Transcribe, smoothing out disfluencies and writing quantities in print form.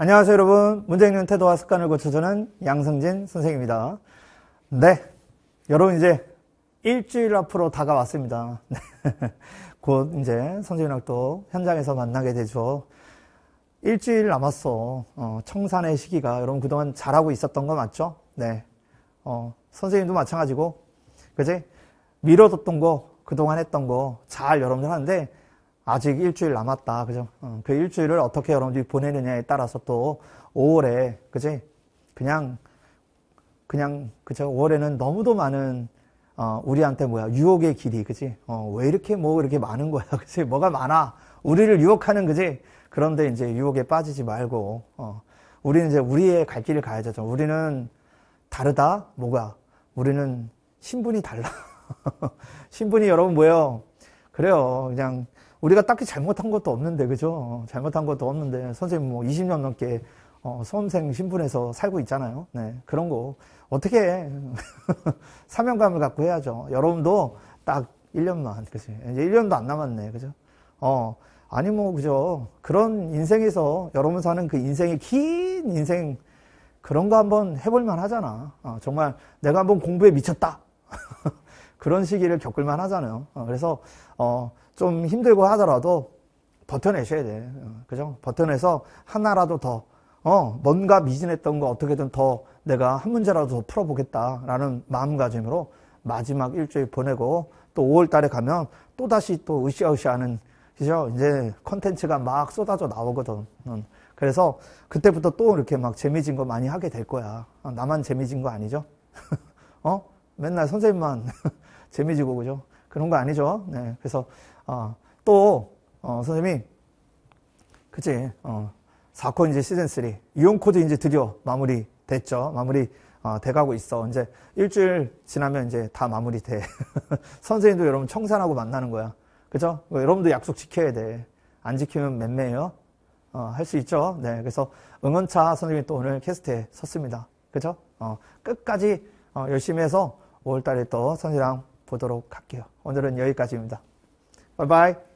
안녕하세요 여러분. 문제 읽는 태도와 습관을 고쳐주는 양승진 선생님입니다. 네, 여러분 이제 일주일 앞으로 다가왔습니다. 곧 이제 선생님학도 현장에서 만나게 되죠. 일주일 남았어. 청산의 시기가. 여러분 그동안 잘하고 있었던 거 맞죠? 네. 선생님도 마찬가지고, 그지? 미뤄뒀던 거, 그동안 했던 거 잘 여러분들 하는데 아직 일주일 남았다. 그죠? 그 일주일을 어떻게 여러분들이 보내느냐에 따라서 또 5월에, 그지? 그냥, 그죠? 5월에는 너무도 많은, 우리한테 유혹의 길이, 그지? 왜 이렇게 이렇게 많은 거야, 그지? 뭐가 많아? 우리를 유혹하는, 그지? 그런데 이제 유혹에 빠지지 말고, 우리는 이제 우리의 갈 길을 가야죠. 우리는 다르다? 우리는 신분이 달라. 신분이 여러분 뭐예요? 그래요. 그냥, 우리가 딱히 잘못한 것도 없는데, 그죠? 잘못한 것도 없는데, 선생님 20년 넘게, 수험생 신분에서 살고 있잖아요. 네. 그런 거, 어떻게 해. 사명감을 갖고 해야죠. 여러분도 딱 1년만, 그치? 이제 1년도 안 남았네, 그죠? 아니, 그죠? 그런 인생에서, 여러분 사는 그 인생의 긴 인생, 그런 거 한번 해볼만 하잖아. 정말 내가 한번 공부에 미쳤다. 그런 시기를 겪을만 하잖아요. 그래서, 좀 힘들고 하더라도 버텨내셔야 돼. 그죠? 버텨내서 하나라도 더, 뭔가 미진했던 거 어떻게든 더 내가 한 문제라도 더 풀어보겠다라는 마음가짐으로 마지막 일주일 보내고 또 5월 달에 가면 또다시 또 으쌰으쌰하는, 그죠? 이제 컨텐츠가 막 쏟아져 나오거든. 그래서 그때부터 또 이렇게 막 재미진 거 많이 하게 될 거야. 나만 재미진 거 아니죠? 맨날 선생님만 재미지고, 그죠? 그런 거 아니죠? 네. 그래서, 선생님이, 그치, 4코 이제 시즌3. 이온코드 이제 드디어 마무리 됐죠. 마무리, 돼가고 있어. 이제 일주일 지나면 이제 다 마무리 돼. 선생님도 여러분 청산하고 만나는 거야. 그죠? 여러분도 약속 지켜야 돼. 안 지키면 맴매예요. 할 수 있죠. 네. 그래서 응원차 선생님이 또 오늘 캐스트에 섰습니다. 그죠? 끝까지, 열심히 해서 5월 달에 또 선생님이랑 보도록 할게요. 오늘은 여기까지입니다. 바이바이.